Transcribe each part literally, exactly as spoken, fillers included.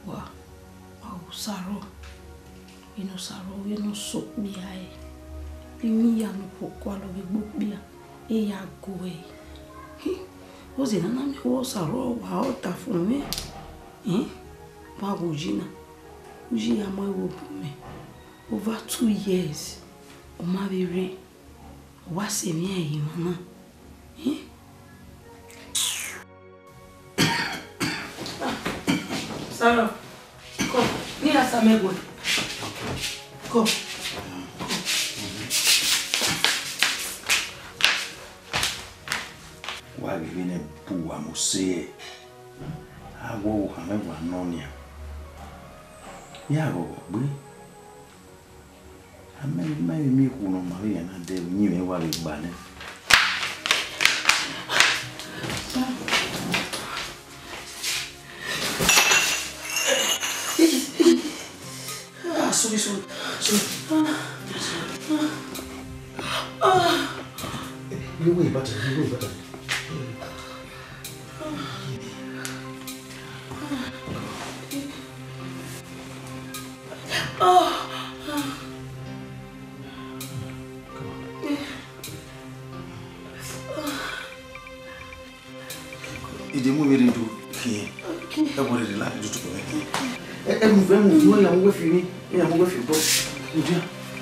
Wa, wa usaro. Ino saro, ino sok biya e. Imi ya no pokwa lo bibuk biya. E ya goe. Ozi na na mi wo saro wa ota fun me. Eh? Wa ujina. Uji ya mo wo me. Over two years. O ma bere. Wa se mi e mama. Eh? Sarah, come. Ni asa megwe. Come. Why we in a poor muse? I will have one nonia. Yeah, we. I may marry me who know Maria and they knew me while it's banning. Sorry, sorry, sorry. You wait, butter, you wait, butter. Is the movie into here? I wanted to like you to go. I'm very good. I'm with you. I'm with you, bro.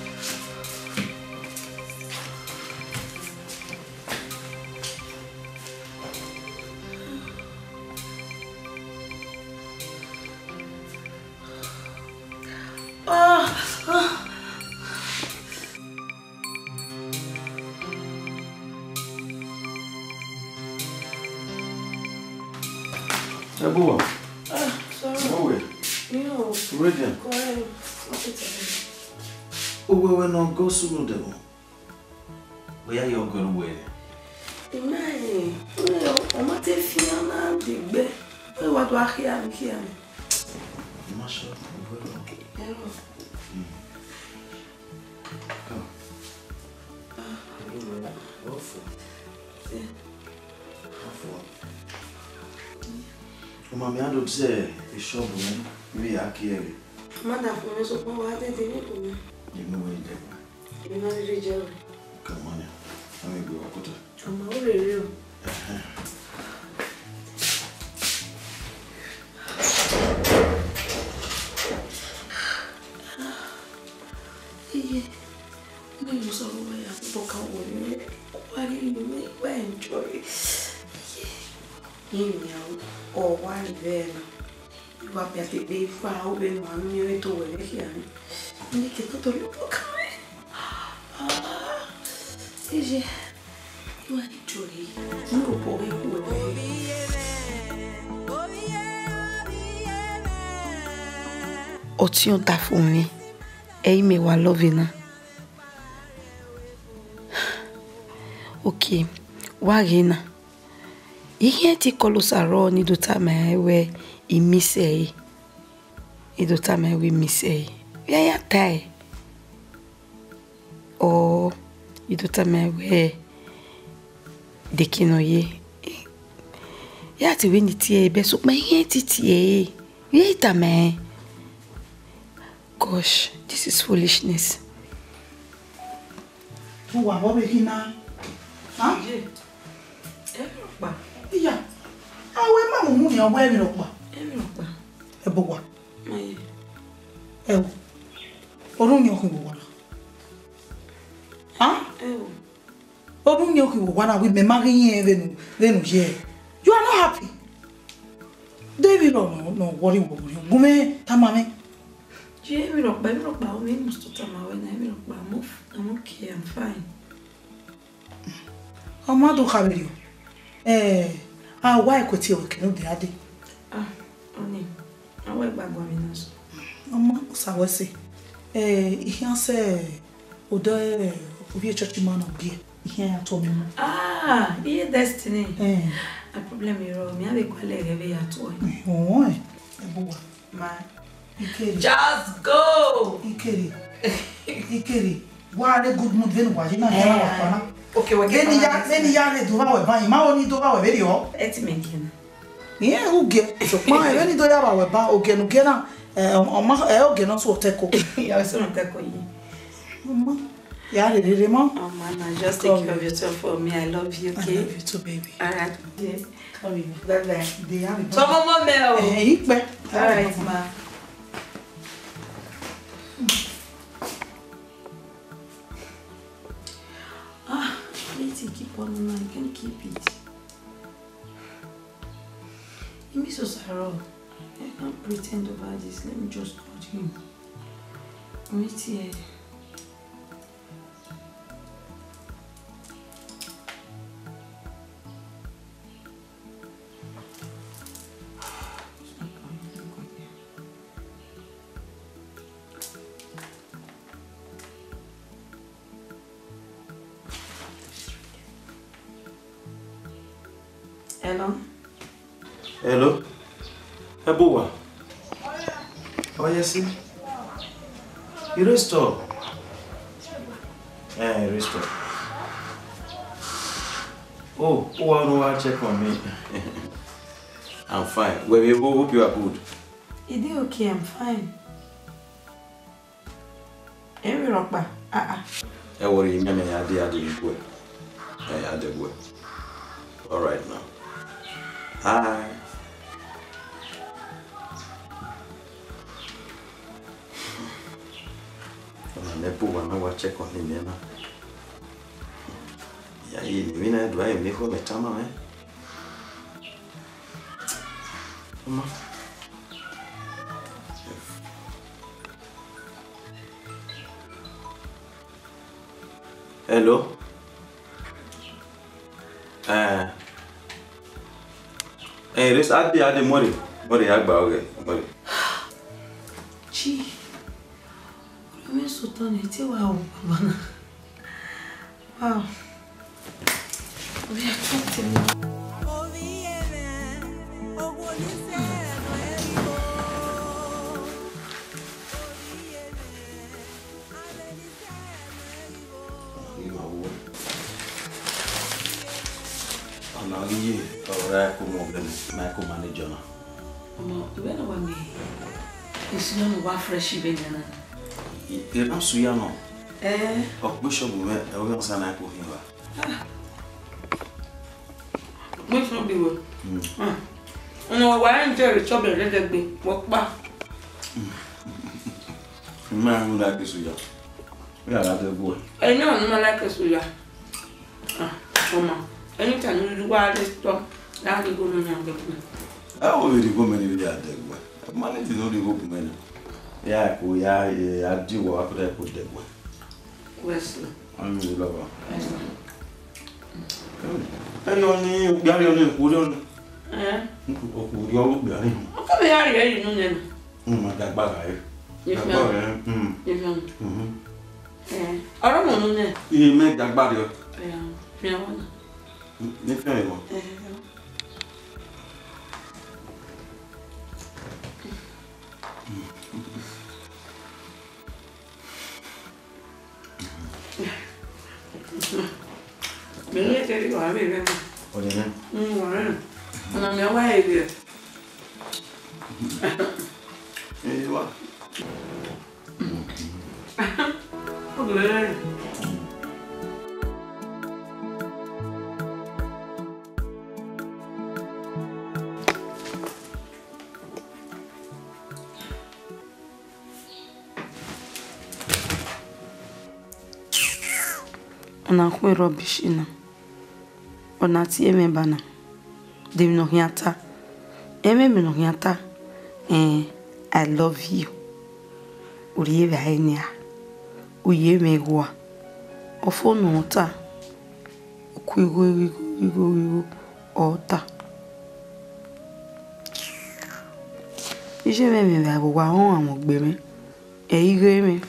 Boa. Ah, sorry. Boa. You. Ready? Go ahead. What's it? Oh, we no go soon, devil. Where are you going away? Imagine. I'm not a fiona, big bed. What do I hear here? Masha, yeah. Come. Ah, awful. Yeah. Awful. Mami, I don't say a shop woman. We are here. Mother, for me, so what did they need to me? You know where you You're not really jail. Come on, let me go. I'm already real. Yeah, no, you saw where I broke out with me. Why did you make me enjoy? Yeah, or one then. You are better be proud when one minute away here. Make it to look at me. Ah, is it? You are enjoying. No boy who Otion ta fún mi. Ei me wa love na. Okay. Wa gina. Ihe ti kolosaro ni do ta me we imisei. I do ta me we misei. Ya ya tai. O i do ta me we dekinoye. Ya ti we ni ti e be so me ihe ti ti e. Ye ta me. Gosh, this is foolishness. Who are what we now? Huh? Yeah. I wear my money and wear me up. A boa. My Oh, Orunio who won. Huh? oh. Orunio who won with me marrying then, then, yeah. You are not happy. David, no, no, worry, woman, Tamame. Yeah, we look, baby, look, but we must to tell my when I look, but I'm okay, I'm fine. How much do have you? Eh, ah, why could you kill the other? Ah, only. I went back one minute. Mama, so I was say, eh, he answered, Odo, be a church man of beer. He told me. Ah, yeah, destiny. Eh, a problem you wrong. Me have a colleague every at all. Oh, a boy. My. Just go! Ikeri. Ikeri. Why are good mood then? Why not? Okay, we're getting ya, then ya, do our buy. My only do our video. It's making. Yeah, uge. So ma e veni do ya ba we ba uge no ge na eh o ma e uge no so teko. Ya so no teko yi. Mama. Ya le le mom. Oh man, just take care of yourself for me. I love you, okay? I love you too, baby. All right. Yeah. Love you. Bye bye. They have So mama Mel. Eh, ipe. All right, ma. Ah, let it keep on, man. I can't keep it. You me so sorrow. I can't pretend about this. Let me just touch him. Wait here. Hello? Hello? Hey, Boa. Oh, yes, sir. You restore? Eh, restore. Oh, oh, I don't want to check on me. I'm fine. Well, we hope you are good. Is it okay? I'm fine. Every rock back. Ah ah. I worry, you may have the other good. I had the good. All right now. Hi. Nepo wana wa check on him now. Ya hii ni wina do I make home tama eh? Mama. Hello. Eh. Eh, res adi adi mori. Mori agba oge. Mori. Chi. I'm so done. It's wow, Baba. Wow. We are talking. Ora como Michael manager na. Mama, you better want me. It's not what fresh even na. E na suya no. Eh. O bishop me e o yan sana ko hin ba. Mo so bi wo. Ah. Ono wa nje re chobe le degbe wo pa. Ma mu la ke suya. Ya la de bo. Eh no, no like suya. Ah, mama. Anytime you do all this stuff, now you go on and get me. I already go many day at the way. Manage no dey go many. Ya ko ya ya di wo after ko de go. Wesley. I'm in love. Wesley. Eh yo ni gari yo ni ko yo. Eh? Ko ko yo gari. O ka be yari yari no ne. Mm ma dagba ga e. Dagba e. Mm. Dagba. Mhm. Eh. Oro mo no ne. E me dagba yo. Eh. Mi awon. Ni fe yo. Eh. Mẹ cái đi gọi về đây. O de ne. Ừ, gọi đây. Nó mẹ quay về. Eh wa. Có người đây. Ona kwe rubbish ina. Ona ti eme bana. Dem no hiata. Eme me no hiata. Eh, I love you. Uri ebe ainia. Uye me gwa. Ofo no ta. Okwigo igo igo igo ota. Ije me me ba gwa hon amogbe me. E igo me.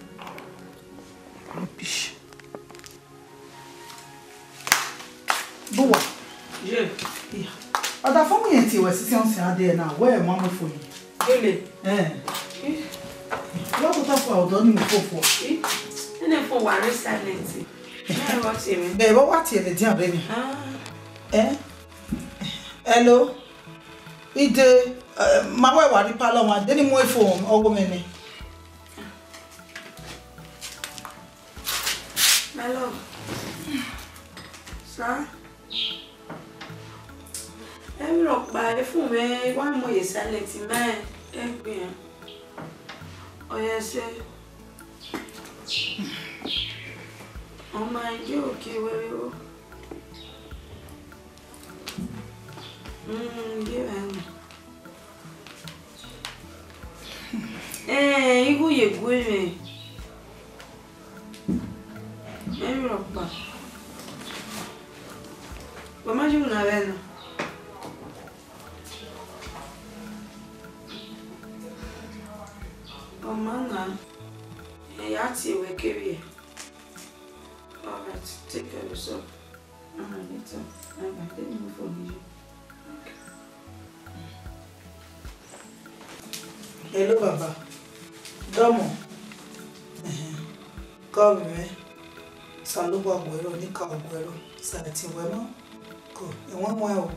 Rubbish. Boa. Je. Yeah. Ada fomu yenti we sisi on se ade na where mama for you. Ele. Eh. Lo ko ta fo odo ni mo fofo. Eh. Ene fo ware silent. Eh, what you mean? Be bo what you dey dia baby. Ah. Eh? Hello. ide ma we wa ri palo ma de ni mo phone ogo me ni. My love. Sir. Every rock by phone me one more is silent man. Every. Oh yes. Oh my, you okay? Where you? Hmm, yeah. Eh, you go you go me. Every rock back. What am I doing now? Oh man, hey, I see we carry. All right, take care of yourself. I'm gonna get up. I'm gonna take you for you. Hello, Baba. Domo. Come me. Salubo abuelo ni ka abuelo. Salati wemo. Ko, e won mo e o.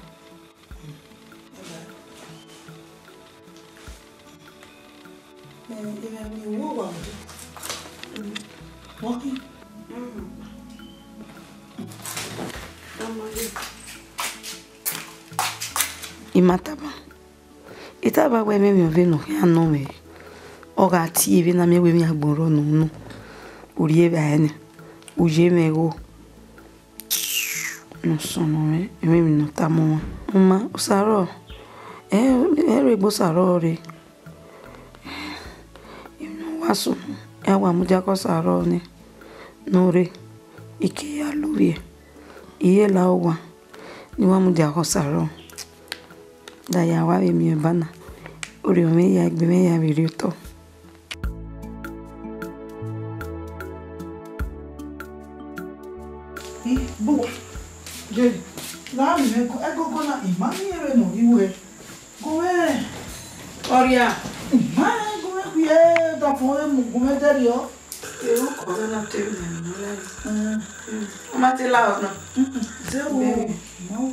Eh, eh, mi wo wa. Walking. Imataba. Itaba we me me veno ya no me. Oga ti evi na me we mi agboro no no. Ori e ba ene. Uje me go. No sono me, e me mi no tamo. Uma usaro. Eh, ere gbo saro re. Inu wasu. E wa mu ja ko saro ni. No re. Ike ya luwie. Iye la owa. Ni wa mu ja ko saro. Da ya wa be mi bana. Ori o me ya gbe me ya bi ri to. Eh, bo. Je. La mi me ko e go go na imani ere no iwe. Go e. Oria. Ma go e ku e da fo e mu go me deri o. E o ko na te mi na la. Eh. Ma te la o no. Ze o. No.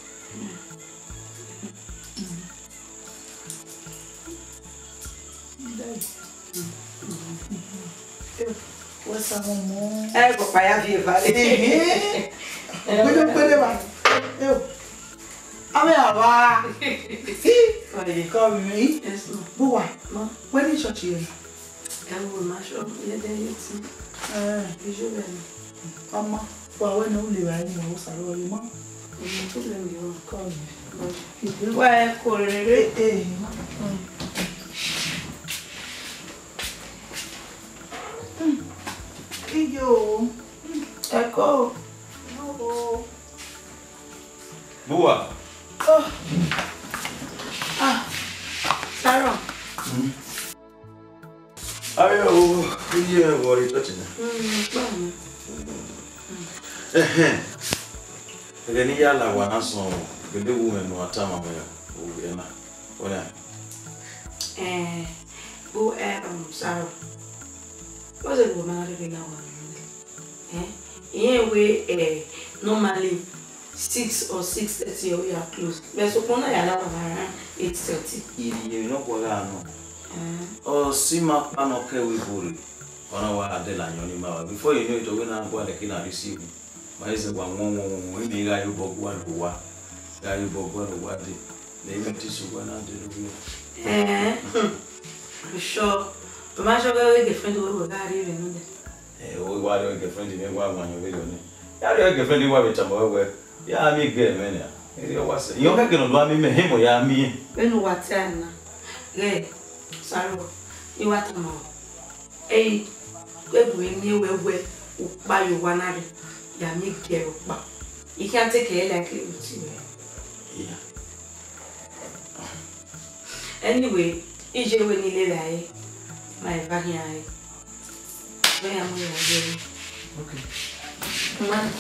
Essa mamãe. É, papai, a viva. Eh. Cuida cuida ba. Eu. Ame aba. Olha, come aí. Boa. When is your child? É o macho, ele é daí assim. Eh, Vejo bem. mama. Wa we no le wa ni mo saro le mo. Não tô lembrando. Come. Ué, correr. Eh. Iyo. Eco. No. Boa. Oh. Ah. Sarah. Ayo, iye worry touching. Hum, bom. Eh. Gani ya la wana so, gede women no atama me o na. Ona. Eh, o é um Sarah. What's a woman living now? Eh? Yeah, we eh normally six or six thirty we are closed. But so when I allow around eight thirty. Iri no kwa no. Eh. O sima pano ke we buri. Ona wa adela nyoni mawa. Before you know it, we na kwa like na receive. Maize kwa ngongo we mi ga yo bogwa ruwa. Ga yo bogwa ruwa de. Na even tisu kwa na de ruwa. Eh. Sure. But my sugar with girlfriend will go even know that. Eh, we wa your girlfriend ni wa wa nyo we do ni. Ya your girlfriend wa be chamba we. Ya mi ge me na. E yo wa se. Yo ka ke no do mi me hemo ya mi. We no what na. Ge. Sorry. You what no. Eh, we bring you we we buy you one ari. Ya mi ge pa. You can't take it like it with you. Yeah. Anyway, ije we ni le lai. My vagia. Where am I again? Okay. Man.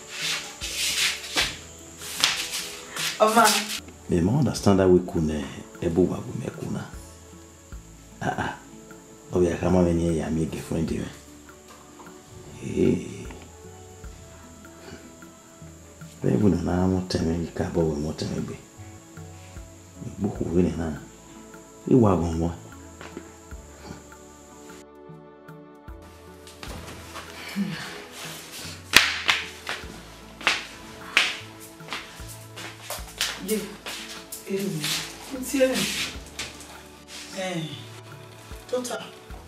Oh man. Me ma understand that we kune ebo wa go me kuna. Ah ah. Obi akama me ni ya mi girlfriend you. Eh. Be bu na mo teme ka bo we mo teme be. buku ini na. Iwa gomwa. Je, eh, tiens, eh, total.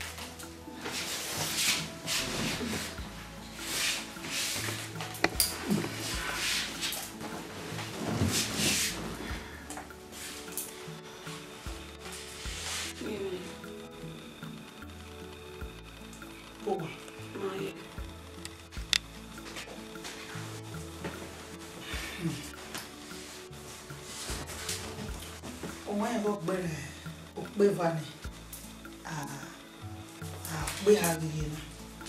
Boa. Mãe. Òun ẹ̀ bọ́ gbẹ̀rẹ̀ òpè vani àpè àríyé náà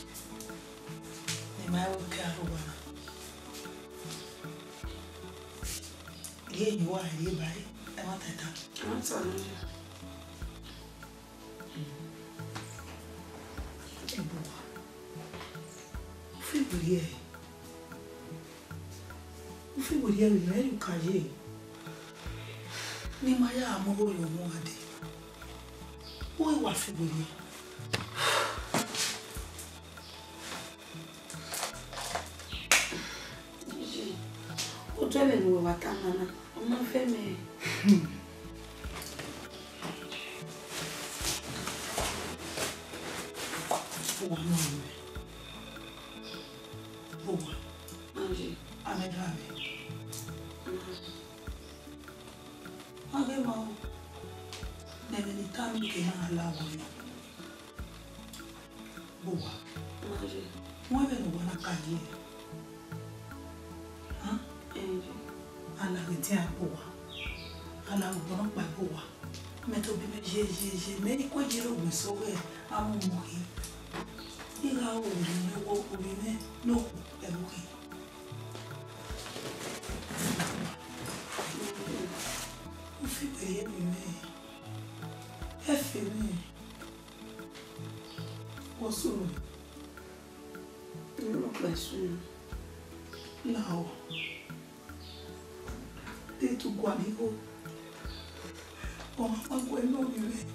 ní máa ń kí àrùwà náà. Ilé yìí wà ilé báyìí ẹ má tẹ̀ta. Ẹ má tà lóye. Ìbò wa ó fi ìwòrí ẹ̀ ó fi ìwòrí ẹ̀ rìn mẹ́rin kàyé ní máa yá àmọ́wọ́ ìwọ̀n wọn adé ó ìwà fi ìwòrí ẹ̀. Ojú ẹ̀mẹ̀ ni wẹ̀wà tá nana ọmọ fẹ́ mẹ́. Boa náà rẹ̀ boa Mãe. amẹ́dàbẹ̀ wáyé máa ń nẹ̀mẹ̀ ní táàmì kìí náà láwọ̀ yẹn boa Mãe. wọ́n bẹ̀ lọ́wọ́ náà kàyé Ẹ̀. alàgbé tí a boa alàgbé náà pa boa mẹ́tọ́ bí mẹ́ yé yé yé mẹ́ni kó yẹ òwe sọ́wọ́ ẹ̀ àwọn ọmọ yìí ìlà òòrùn ní wọ́ orí mẹ́ lókun ẹ̀rọ yìí. Ó fi pẹ̀yẹ mi mẹ́ ẹ fi mí wọ́n sọ̀rọ̀ Não peço. láwọ̀ ètò gbàmíwò ọmọ àpapọ̀ ẹ̀ náà rí rẹ̀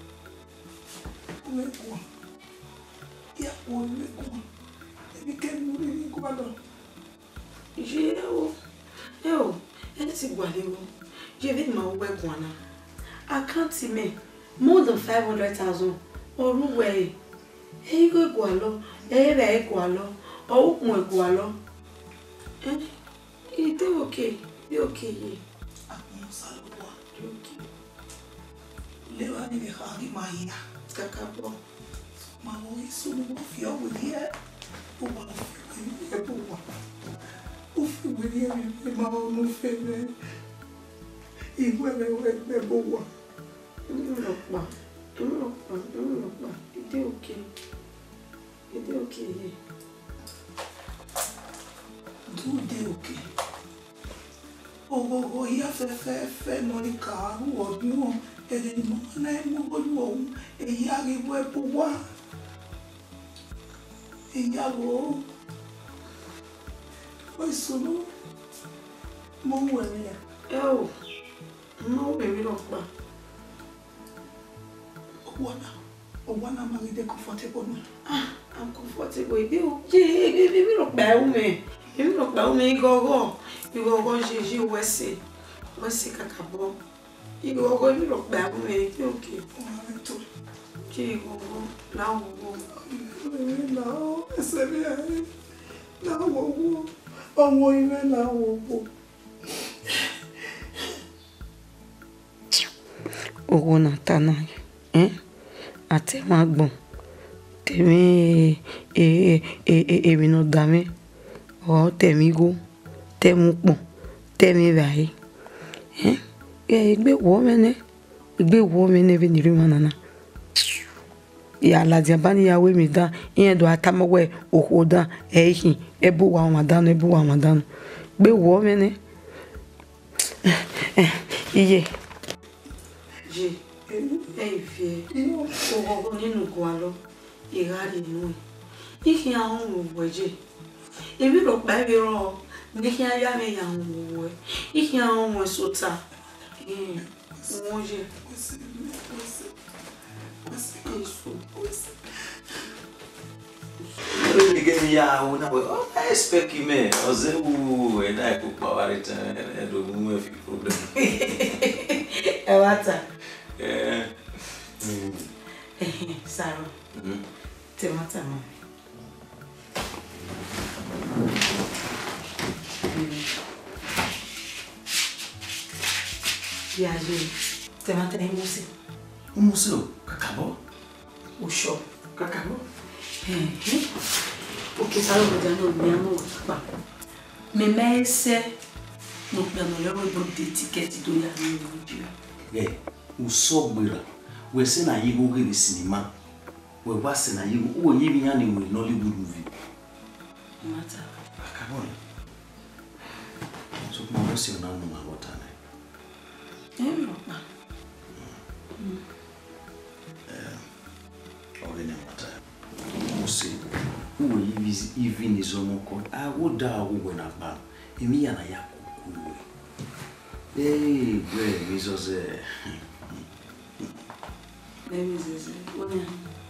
wọ́n ẹ̀kọ́ ìyàwó orí ẹ̀kọ́ ẹ̀mí kẹ́mi orí ẹ̀kọ́ bá lọ. Je eu. Eu. Ele se guardou. Je vi uma ué guana. I can't see me. More than five hundred thousand. Or ué. Ei go gualo. Ei vai gualo. Ou um gualo. Eh? E deu ok. Deu ok. Àwọn sálọ́wọ́ lẹ́wà níbi káàkiri máa yá Acabou. máa wọ ìṣòro wọ́n fi ọ̀wọ̀ ní ẹ̀ ó wà ó fi wẹ̀ ní ẹ̀ bó wà ó fi wẹ̀ ní ẹ̀rí pé máa wọ́n ló fẹ́ rẹ̀ ìwé rẹ̀ wẹ̀ ẹ̀ bó wà. Não não pa. Não não pa. Não não pa. E deu ok. E deu ok. Dúdé òkè ọ̀gọ̀gọ̀ yí afẹ́fẹ́ fẹ́ lọ ní kàárù ọdún ẹ̀rẹ̀ ni mọ́ náà ẹ̀ mọ́ lórí ọ̀hún èyí ariwo ẹ̀ bó wá ìyàwó ó ìṣòro mọ́ wẹ̀ ní ẹ̀. Eu. Não me vi não pa. ọwọ́ náà ọwọ́ náà máa rí dé comfortable náà. Ah, I'm comfortable. Ibi o. Je, ibi ibi lo pa o me. Ibi lo pa o me gogo. Ibi gogo je je wese. Wese kakabo. Ibi gogo ibi lo pa o me. Ibi okay. ọmọ rẹ̀ tó Je gogo la wo. ìrìn làwọn ẹsẹ̀ bí ẹ̀rín láwọ̀ owó ọmọ ilé láwọ̀ owó. Owó na ta na. Eh? Àti ma gbon. Tèmi e e e èmi no da mi. O tèmi go. Tèmu pon. Tèmi vai. Eh? E gbe wo me ne. Gbe wo me ne bi ni ri manana. Ya la dia bani ya we mi da. Yen do atamawe oho da. E hin. E bu wa ma da no, e bu wa ma da no. Gbe wo me ne. Eh. Iye. Je. Ei, filho, o robô nem no gualo, e gari não. E que há um hoje. E virou pai virou, nem que há já me há um hoje. E que há um sota. Manger. Você, você. Você que isso? Você. Ninguém ia una oh I expect him eh oze u e dai ku power it e do mu fi problem É wata. eh Saro. Mhm. Te mata mo. Viagem. Te mata em museu. o museu acabou O show. acabou O que sabe o que não me amo pa. Me messe no plano eu vou ter ticket do ya no dia. eh o sogbera we se na yigo ge cinema we wa se na yigo o yibi nya ni we Nollywood movie Mata. acabou so mo se na no ma wota na É meu pa. Olha mata você o yibi even izomoko a woda wo na ba emi ya na ya kokuru eh gbe mi so se Lemme zizi. Olha.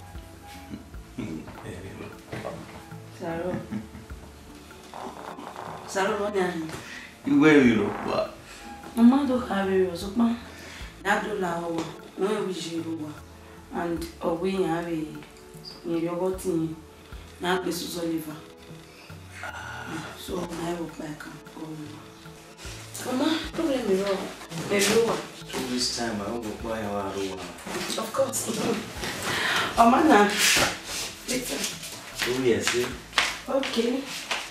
Saro. Saro olha. iwe iro pa Mama do have so pa. Na do la wa. Wọ́n we jiro wa. And owe yan have ni yogurt na pe so liver. So na wo pa kan. Mama, problem me ro. Me ro. so this time I go buy our room Of course. Oh, man. Later. oh yes eh? Okay.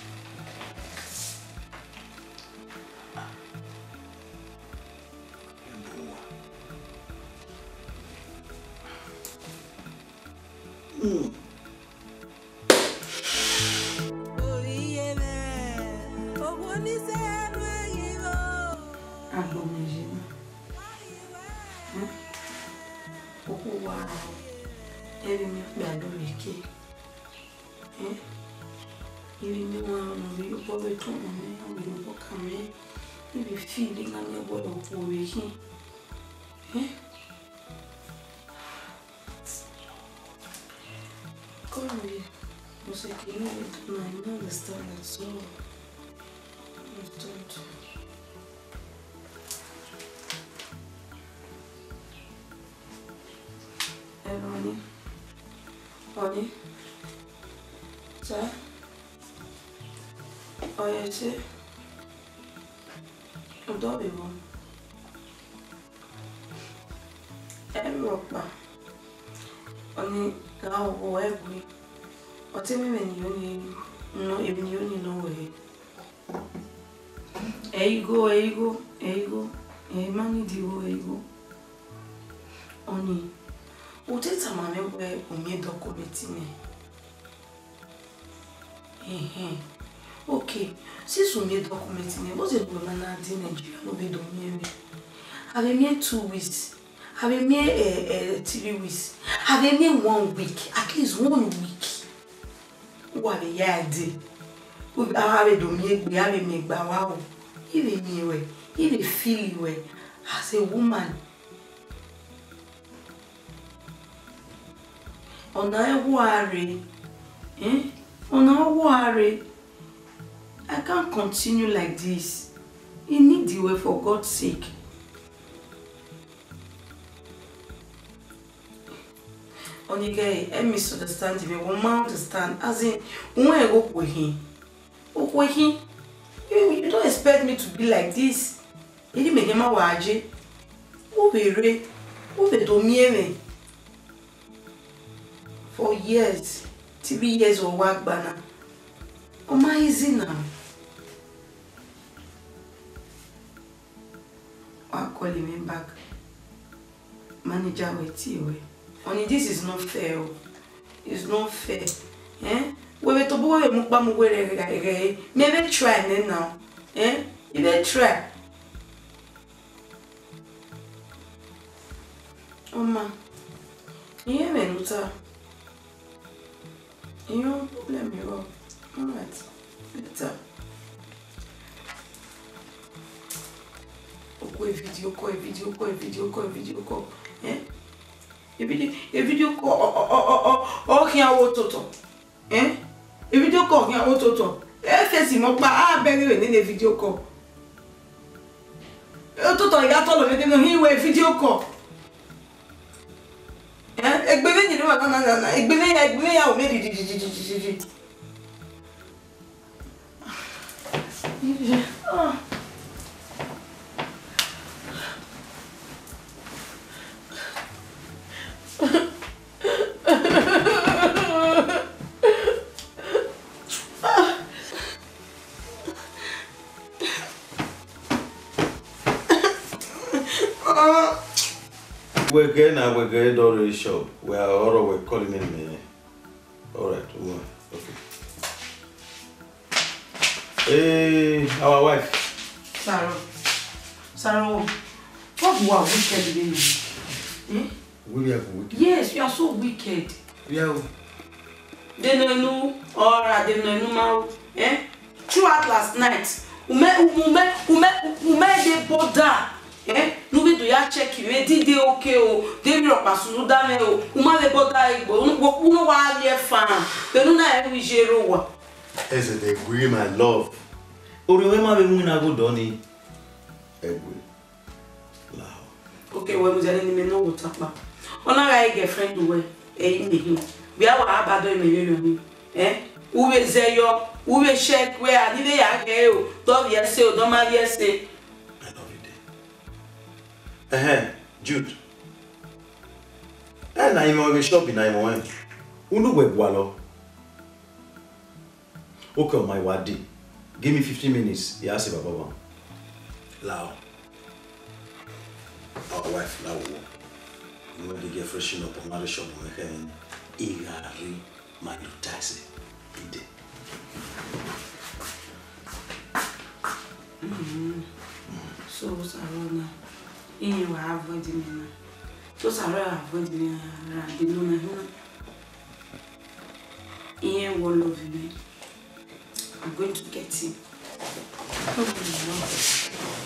Mm. Abomejina. Hum? Oku wa. Ebi mi gba lórí ke. Eh? Ebi mi wa no bi o be to mo mi, o bi mo ka mi. Ebi feeling na me bodo ko we ki. Eh? Come here. You say you know I don't understand that so. I don't. Honey, honey, sir. Oh yes, sir. I'm done. Every rock, honey, now whatever. Or tell me when you no, even you know way. There you go, there you go, there you go. Hey, man, you there you go. Honey. Uteta mame we umye dokumenti me. Eh eh. Okay. Since umye dokumenti me, what's it going na di Nigeria no be do me. Have me two weeks. Have me eh eh three weeks. Have me one week. At least one week. What be ya di. We have do me we have me gba wa o. Even me we, even feel we as a woman. Ona worry, eh? Ona worry. I can't continue like this. You need the way for God's sake. Only guy, I misunderstand you. Woman understand. As in, when I go with him, go with him. You, you don't expect me to be like this. You didn't make him a waje. Who be re? Who be do me? For years, three years or work banner. Oh my easy now. I'll call him back. Manager wait here. Only this is not fair. It's not fair. Eh? We will to boy mukba mugwe. Maybe try now. Eh? You better try. Oh ma. You hear me, Nuta? You don't problem me, Rob. Alright. Later. call, a video call, a video call, a video call, a video call. Eh? A video, a video call. Oh, oh, oh, oh, oh, here what toto. Eh? A video call here what toto. Eh, face mo pa ah beri we ni video call. Eh, toto ya to lo me no hi we video call. Eh? Egbele ni lo na na na. Egbele ya egbele ya o me di di di di di di. Ah. We're getting now, we're getting already shop. We are already calling in. Alright, okay. Hey, our wife. Sarah. Sarah, what you are wicked in me? Hmm? We are wicked. Yes, you are so wicked. Yeah. They don't know, or they don't know now. Eh? Throughout last night, ume ume ume ume de boda. Eh? No be do ya check you. Did they okay o? They be pass no da me o. Uma le boda igbo. Uno wa le fan. They no na e wi jero wa. Is it a agree, my love? Oriwema be mu na go doni. Egwe. Lao. Okay, we mu jale ni me no water pa. Ona ga girlfriend we. Eh ni. Bi awa abado me yo. Eh? Uwe zeyo, uwe check we adile ya ge o. Do yes o, do ma yes e. I love you. Eh, Jude. Eh na imo we shop na imo wan. Unu we gwalo. Okay, my wadi. Give me fifteen minutes. Yeah, say baba. Lao. Our wife Lao. You want to get freshen up on my shop we can igari my taxi. Ide. Mhm. So Sarona. In wa avoid me na. So Sarona avoid me na di no na ho. In will love me. I'm going to get him. Oh no.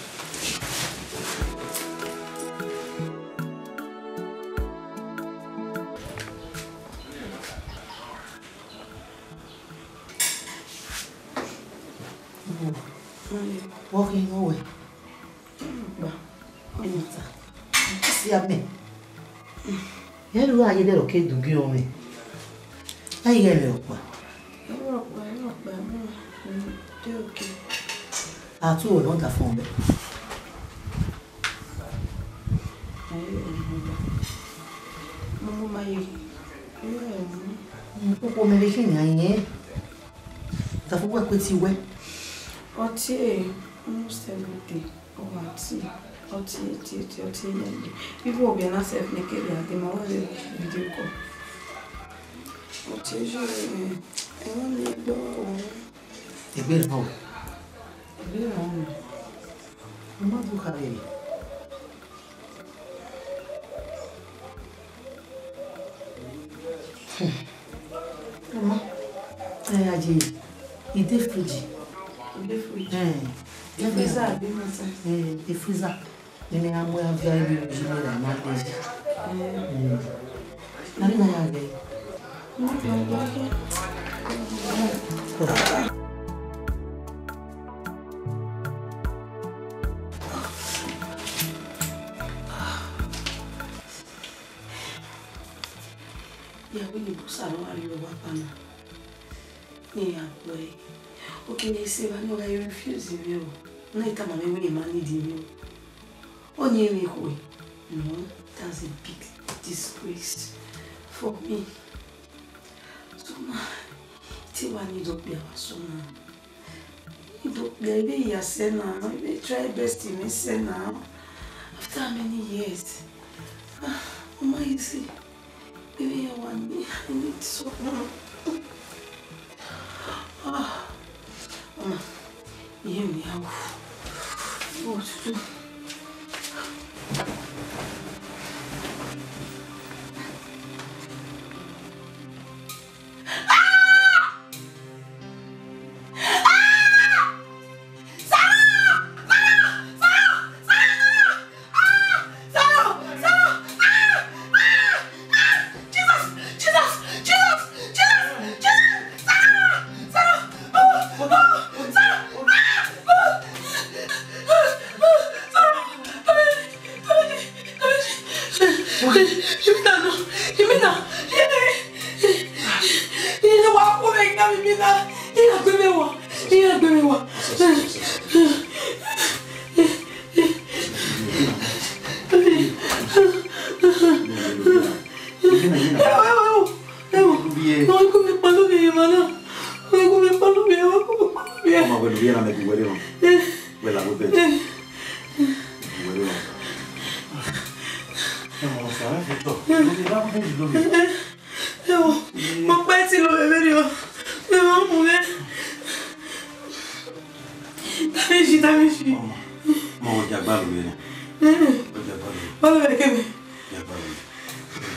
Walking away. See a me. Yeah, do I get okay to give me? I get it. Okay. I told her not a phone. Mama, my. Poco medicine, I am. The food with you wet. Oti, almost everything. Oh, oti, oti, oti, oti, oti. People will be an asset naked. They might want to video call. Oti, I want to go. A bit home. A bit home. What do you have here? Mama, I aji. Ide fridge. Ide fridge. Eh. The freezer, be my son. Eh, the freezer. Then I am where very original and not this. Eh. Nari na yage. Yeah, we need to start on your weapon. Yeah, boy. Okay, they say, I know I refuse you. No time I may need you. Only me, no, that's a big disgrace for me. So, Tiwa need to be our son. You don't baby, you say now. Maybe try best to me say now. After many years, Mama, you see. Baby, I want me. I need so much. Ah, Mama, you hear me? What to do? Imina no. Imina. Ina wa ko me nga Imina. Ina gbe me wa. Ina gbe me wa. Não come quando viene, mano. Não come quando viene, não come quando viene. Come quando viene a me tu guardiamo. Quella va bene. Guardiamo. Non lo so, eh, tutto. Non ti va bene di dormire. Eu, ma pezzi lo beverio. Eu amo, né? Dammi, dammi. Mamma. Ma voglio agbalo bene. Guarda perché me. Agbalo.